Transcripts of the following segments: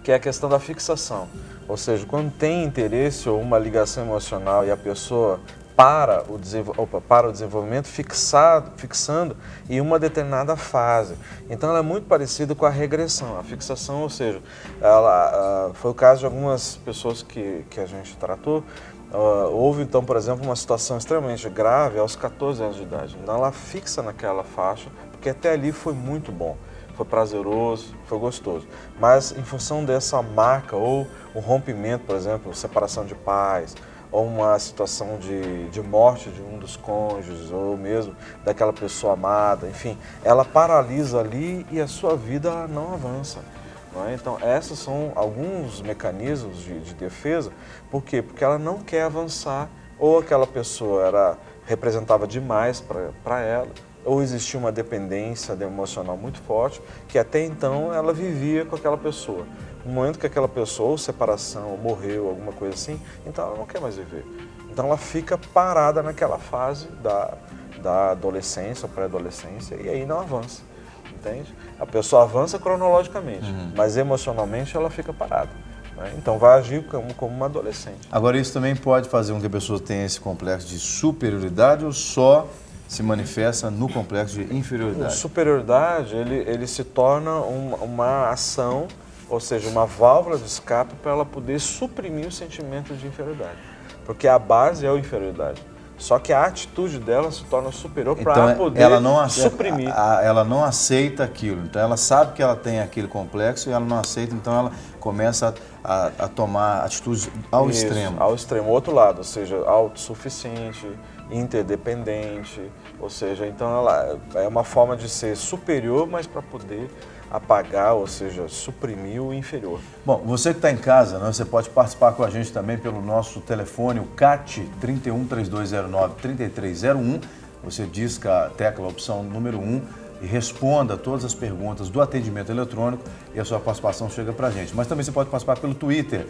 que é a questão da fixação. Ou seja, quando tem interesse ou uma ligação emocional e a pessoa para o desenvolvimento fixando em uma determinada fase. Então ela é muito parecida com a regressão, a fixação, ou seja, foi o caso de algumas pessoas que a gente tratou. Houve então, por exemplo, uma situação extremamente grave aos 14 anos de idade. Então ela fixa naquela faixa, porque até ali foi muito bom, foi prazeroso, foi gostoso. Mas em função dessa marca ou o rompimento, por exemplo, separação de pais, ou uma situação de morte de um dos cônjuges, ou mesmo daquela pessoa amada, enfim, ela paralisa ali e a sua vida não avança. Não é? Então, esses são alguns mecanismos de defesa. Por quê? Porque ela não quer avançar, ou aquela pessoa representava demais para ela, ou existia uma dependência emocional muito forte, que até então ela vivia com aquela pessoa. No momento que aquela pessoa, ou separação, ou morreu, alguma coisa assim, então ela não quer mais viver. Então ela fica parada naquela fase da adolescência, ou pré-adolescência, e aí não avança, entende? A pessoa avança cronologicamente, mas emocionalmente ela fica parada. Né? Então vai agir como uma adolescente. Agora isso também pode fazer com que a pessoa tenha esse complexo de superioridade ou só se manifesta no complexo de inferioridade? A superioridade, ele se torna uma ação, ou seja, uma válvula de escape para ela poder suprimir o sentimento de inferioridade. Porque a base é a inferioridade. Só que a atitude dela se torna superior para poder suprimir. Ela não aceita aquilo. Então ela sabe que ela tem aquele complexo e ela não aceita, então ela começa a tomar atitudes ao extremo. Ao extremo, outro lado, ou seja, autossuficiente, interdependente, ou seja, então ela é uma forma de ser superior, mas para poder apagar, ou seja, suprimir o inferior. Bom, você que está em casa, né, você pode participar com a gente também pelo nosso telefone, o CAT 31 3209 3301. Você disca a tecla, a opção número 1 e responda todas as perguntas do atendimento eletrônico e a sua participação chega para a gente. Mas também você pode participar pelo Twitter,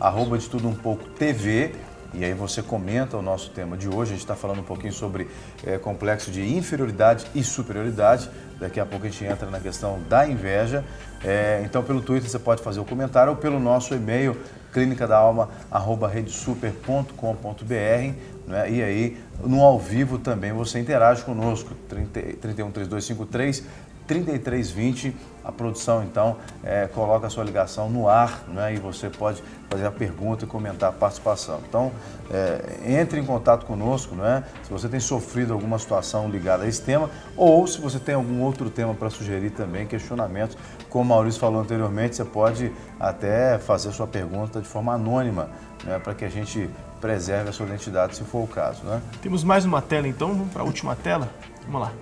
@detudumpouco.tv. E aí você comenta o nosso tema de hoje. A gente está falando um pouquinho sobre complexo de inferioridade e superioridade. Daqui a pouco a gente entra na questão da inveja. Então pelo Twitter você pode fazer o comentário ou pelo nosso e-mail clinicadalma@redesuper.com.br, né? E aí no ao vivo também você interage conosco. 31 3253 3320, a produção então coloca a sua ligação no ar, né, e você pode fazer a pergunta e comentar a participação. Então, entre em contato conosco, né, se você tem sofrido alguma situação ligada a esse tema ou se você tem algum outro tema para sugerir também, questionamentos. Como o Maurício falou anteriormente, você pode até fazer a sua pergunta de forma anônima, né, para que a gente preserve a sua identidade, se for o caso. Né? Temos mais uma tela então, vamos para a última tela? Vamos lá.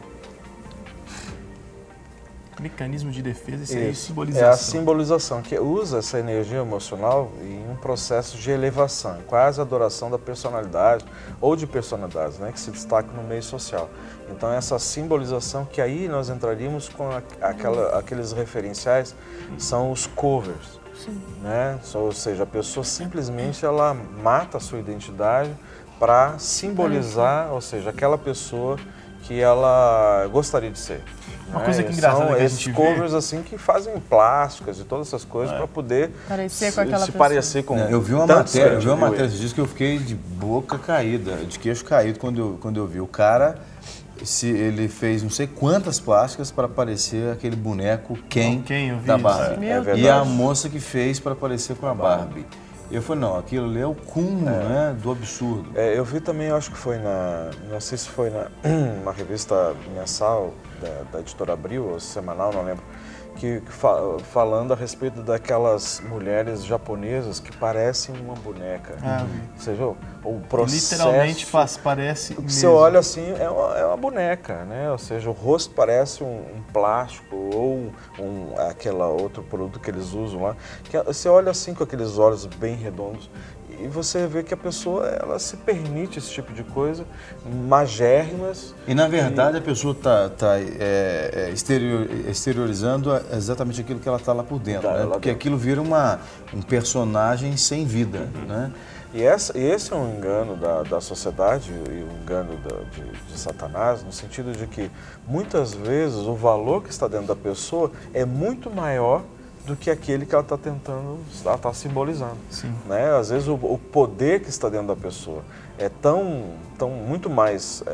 Mecanismo de defesa e simbolização. É a simbolização, que usa essa energia emocional em um processo de elevação, quase adoração da personalidade ou de personalidades, né, que se destacam no meio social. Então essa simbolização, que aí nós entraríamos com aqueles referenciais, são os covers. Né? Ou seja, a pessoa simplesmente ela mata a sua identidade para simbolizar, ou seja, aquela pessoa que ela gostaria de ser. Uma coisa que engraçada são que a esses gente covers vê... assim que fazem plásticas e todas essas coisas para poder parecer com aquela se pessoa. parecer com. Eu vi uma matéria esses dias que eu fiquei de boca caída, de queixo caído quando eu vi. O cara, ele fez não sei quantas plásticas para parecer aquele boneco Ken da Barbie. E a moça que fez para parecer com a Barbie. Eu falei, não, aquilo ali é o cúmulo, né, do absurdo. Eu vi também, eu acho que foi não sei se foi uma revista mensal da editora Abril, ou semanal, não lembro, falando a respeito daquelas mulheres japonesas que parecem uma boneca. Ou seja, o processo... Literalmente parece mesmo. Você olha assim, é uma boneca, né? Ou seja, o rosto parece um plástico ou aquele outro produto que eles usam lá. Você olha assim com aqueles olhos bem redondos e você vê que a pessoa, ela se permite esse tipo de coisa, magérrimas. E na verdade a pessoa está exteriorizando exatamente aquilo que ela está lá por dentro, né? Porque aquilo vira um personagem sem vida, né? E esse é um engano da sociedade e um engano de Satanás, no sentido de que muitas vezes o valor que está dentro da pessoa é muito maior do que aquele que ela está tentando, ela está simbolizando. Sim. Né? Às vezes o poder que está dentro da pessoa é muito mais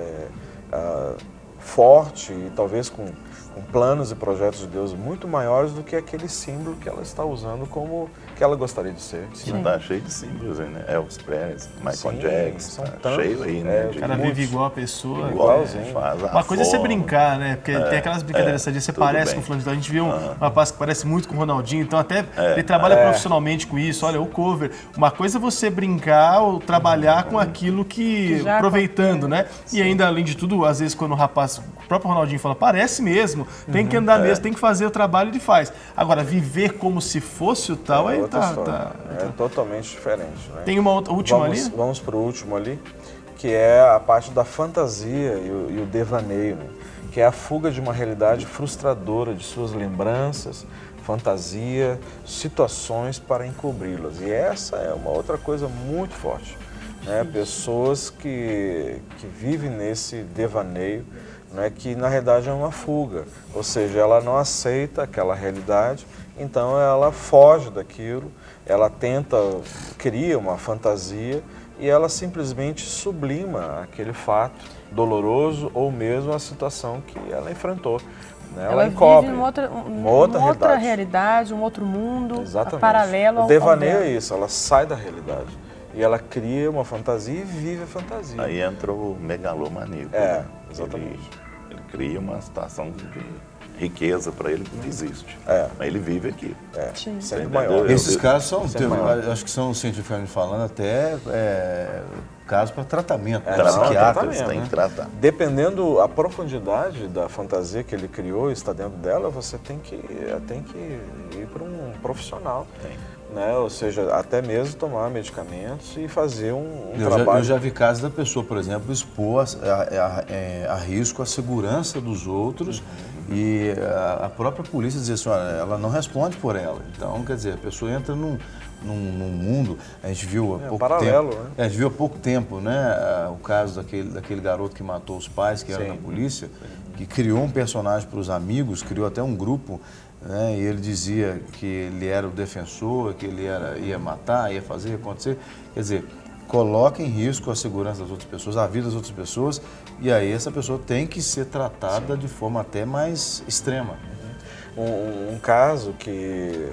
forte e talvez com planos e projetos de Deus muito maiores do que aquele símbolo que ela está usando como que ela gostaria de ser. Sim. Tá cheio de símbolos aí, né? Elvis Presley, Michael Sim, Jackson, tá cheio aí, né? O cara vive igual a pessoa. Igualzinho. Uma coisa é você brincar, né? Porque tem aquelas brincadeiras, você parece com o fulano de tal. A gente viu um rapaz que parece muito com o Ronaldinho, então até ele trabalha profissionalmente com isso. Olha, o cover. Uma coisa é você brincar ou trabalhar com aquilo que aproveitando, né? E ainda, além de tudo, às vezes quando o rapaz, o próprio Ronaldinho fala, parece mesmo, tem que andar mesmo, tem que fazer o trabalho, ele faz. Agora, viver como se fosse o tal, aí é totalmente diferente. Né? Tem uma outra, última ali? Vamos para o último ali, que é a parte da fantasia e o devaneio, né? Que é a fuga de uma realidade frustradora de suas lembranças, fantasia, situações para encobri-las. E essa é uma outra coisa muito forte. Né? Pessoas que vivem nesse devaneio, né? Que na realidade é uma fuga, ou seja, ela não aceita aquela realidade, então ela foge daquilo, ela cria uma fantasia e ela simplesmente sublima aquele fato doloroso ou mesmo a situação que ela enfrentou. Né? Ela encobre uma outra realidade, um outro mundo, paralelo ao O devaneio é isso, ela sai da realidade e ela cria uma fantasia e vive a fantasia. Aí entra o megalomaníaco. Exatamente. Ele cria uma situação de riqueza para ele que não existe. Mas ele vive aqui. Sempre maior. Esses casos são, acho que são cientificamente falando, até casos para tratamento. Psiquiatras tem que tratar. Dependendo a profundidade da fantasia que ele criou e está dentro dela, você tem que ir para um profissional. Né? Ou seja, até mesmo tomar medicamentos e fazer um trabalho. Eu já vi casos da pessoa, por exemplo, expor a risco a segurança dos outros e a própria polícia dizer assim, olha, ela não responde por ela. Então, quer dizer, a pessoa entra num mundo, a gente viu há pouco paralelo, tempo, né? A gente viu há pouco tempo, né, o caso daquele garoto que matou os pais, que era da polícia, que criou um personagem para os amigos, criou até um grupo, né, e ele dizia que ele era o defensor, que ele ia matar, ia fazer, ia acontecer. Quer dizer, coloca em risco a segurança das outras pessoas, a vida das outras pessoas, e aí essa pessoa tem que ser tratada de forma até mais extrema. Um caso que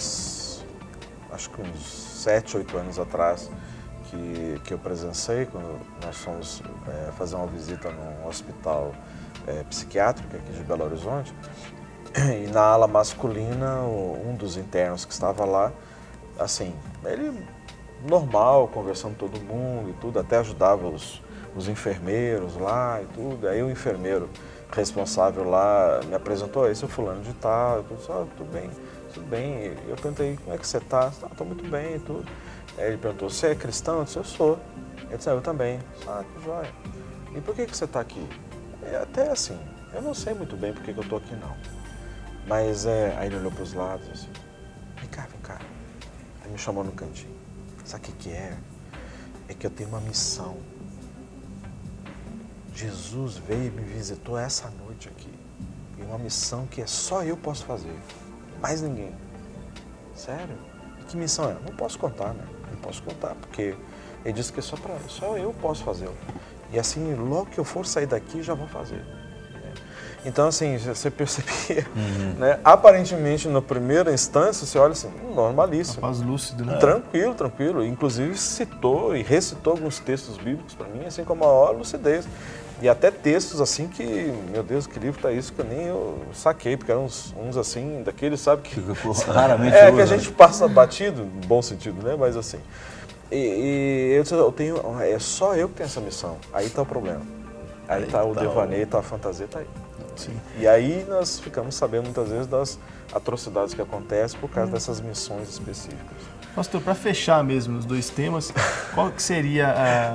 acho que uns 7, 8 anos atrás, que eu presenciei, quando nós fomos fazer uma visita num hospital psiquiátrico aqui de Belo Horizonte, e na ala masculina, um dos internos que estava lá, assim, ele normal, conversando com todo mundo e tudo, até ajudava os enfermeiros lá e tudo. Aí o enfermeiro responsável lá me apresentou, esse é o fulano de tal, e tudo, tudo bem. E eu perguntei, como é que você está? Estou muito bem e tudo. Aí ele perguntou, você é cristão? Eu disse, eu sou. Ele disse, eu também. Que joia. E por que você está aqui? Até assim, eu não sei muito bem por que eu estou aqui não. Mas aí ele olhou para os lados assim, vem cá. Aí me chamou no cantinho. Sabe o que é? É que eu tenho uma missão. Jesus veio e me visitou essa noite aqui. E uma missão que só eu posso fazer. Mais ninguém. Sério? E que missão é? Não posso contar, né? Não posso contar, porque ele disse que só eu posso fazer. E assim, logo que eu for sair daqui, já vou fazer. Então, assim, você percebia, né? Aparentemente, na primeira instância, você olha assim, normalíssimo. Rapaz lúcido, né? Tranquilo. Inclusive, citou e recitou alguns textos bíblicos para mim, assim, com a maior lucidez. E até textos, assim, que, meu Deus, que livro tá isso, que eu nem saquei, porque eram uns assim, daqueles, sabe, que raramente que a gente passa batido, no bom sentido, né? Mas assim, eu tenho, é só eu que tenho essa missão. Aí tá o problema. Aí tá o devaneio, tá a fantasia, tá aí. Sim. E aí nós ficamos sabendo muitas vezes das atrocidades que acontecem por causa dessas missões específicas. Pastor, para fechar mesmo os dois temas, qual que seria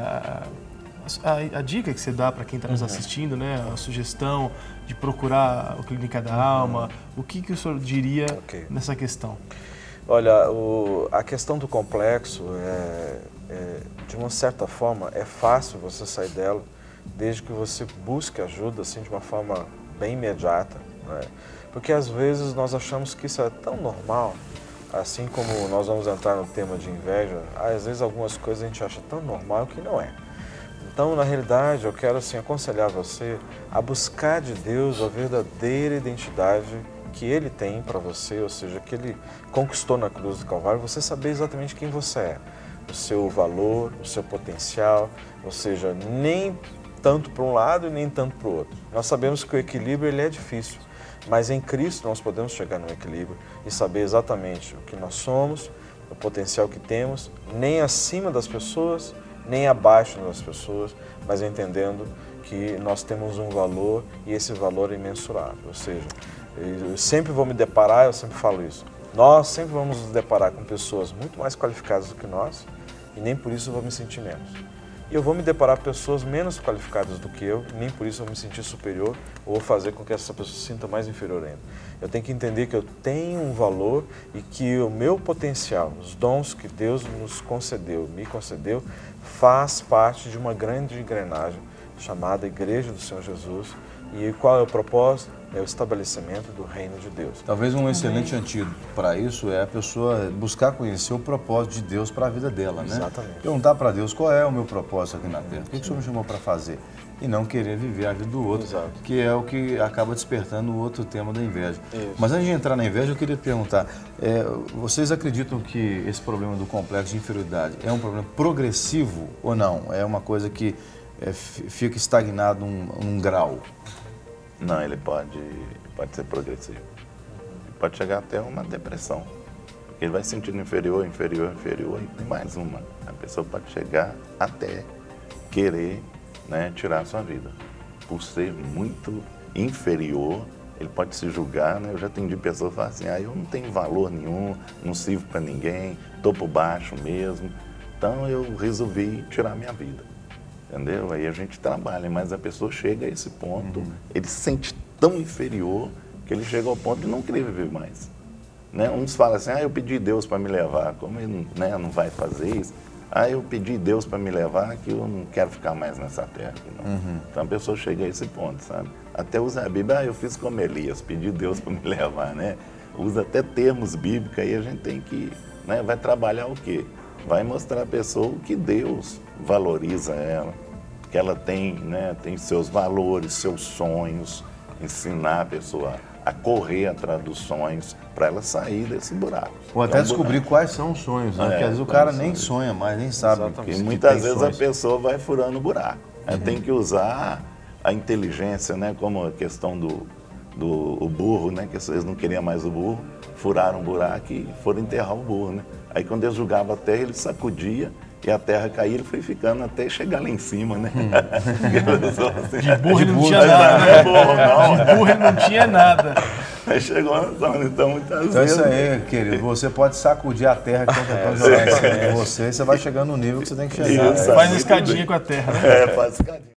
a dica que você dá para quem está nos assistindo, né? A sugestão de procurar o Clínica da Alma, o que o senhor diria nessa questão? Olha, a questão do complexo, de uma certa forma, é fácil você sair dela, desde que você busque ajuda assim, de uma forma bem imediata, né? Porque às vezes nós achamos que isso é tão normal, assim como nós vamos entrar no tema de inveja, às vezes algumas coisas a gente acha tão normal que não é. Então, na realidade, eu quero assim, aconselhar você a buscar de Deus a verdadeira identidade que Ele tem para você, ou seja, que Ele conquistou na cruz do Calvário, você saber exatamente quem você é, o seu valor, o seu potencial, ou seja, nem tanto para um lado e nem tanto para o outro. Nós sabemos que o equilíbrio ele é difícil, mas em Cristo nós podemos chegar no equilíbrio e saber exatamente o que nós somos, o potencial que temos, nem acima das pessoas, nem abaixo das pessoas, mas entendendo que nós temos um valor e esse valor é imensurável. Ou seja, eu sempre vou me deparar, eu sempre falo isso, nós sempre vamos nos deparar com pessoas muito mais qualificadas do que nós e nem por isso eu vou me sentir menos. E eu vou me deparar com pessoas menos qualificadas do que eu, e nem por isso eu vou me sentir superior ou vou fazer com que essa pessoa se sinta mais inferior ainda. Eu tenho que entender que eu tenho um valor e que o meu potencial, os dons que Deus nos concedeu, me concedeu, faz parte de uma grande engrenagem chamada Igreja do Senhor Jesus. E qual é o propósito? É o estabelecimento do reino de Deus. Talvez um excelente antídoto para isso é a pessoa buscar conhecer o propósito de Deus para a vida dela, né? Exatamente. Perguntar para Deus qual é o meu propósito aqui na Terra, o que o Senhor me chamou para fazer? E não querer viver a vida do outro, Exato. que é o que acaba despertando o outro tema da inveja. Isso. Mas antes de entrar na inveja, eu queria perguntar, vocês acreditam que esse problema do complexo de inferioridade é um problema progressivo ou não? É uma coisa que fica estagnado num grau? Não, ele pode ser progressivo. Ele pode chegar até uma depressão. Porque ele vai se sentindo inferior, e tem mais uma. A pessoa pode chegar até querer, né, tirar a sua vida. Por ser muito inferior, ele pode se julgar, né? Eu já atendi pessoas que falam assim, eu não tenho valor nenhum, não sirvo para ninguém, estou por baixo mesmo. Então eu resolvi tirar minha vida. Entendeu? Aí a gente trabalha, mas a pessoa chega a esse ponto, ele se sente tão inferior que ele chega ao ponto de não querer viver mais. Né? Uns falam assim, eu pedi Deus para me levar, como ele, né, não vai fazer isso? Eu pedi Deus para me levar que eu não quero ficar mais nessa terra. Não. Então a pessoa chega a esse ponto, sabe? Até usa a Bíblia, eu fiz como Elias, pedi Deus para me levar, né? Usa até termos bíblicos, aí a gente tem que, né, vai trabalhar o quê? Vai mostrar a pessoa o que Deus valoriza ela, que ela tem, né, tem seus valores, seus sonhos, ensinar a pessoa a correr atrás dos sonhos para ela sair desse buraco. Ou até descobrir quais são os sonhos, né? Porque às vezes o cara nem sonha mais, nem sabe. E muitas vezes a pessoa vai furando o buraco. Tem que usar a inteligência, né, como a questão do burro, né, que eles não queriam mais o burro, furaram o buraco e foram enterrar o burro, né? Aí quando eles julgavam a terra, ele sacudia e a terra caía, ele foi ficando até chegar lá em cima, né? De burro ele não tinha nada, né? De burro ele não tinha nada. Aí chegou na zona, então muitas Então vezes... isso aí, querido, você pode sacudir a terra que estão tentando jogar em cima de você, e você vai chegando no nível que você tem que chegar. Faz uma escadinha com a terra, né? Faz escadinha.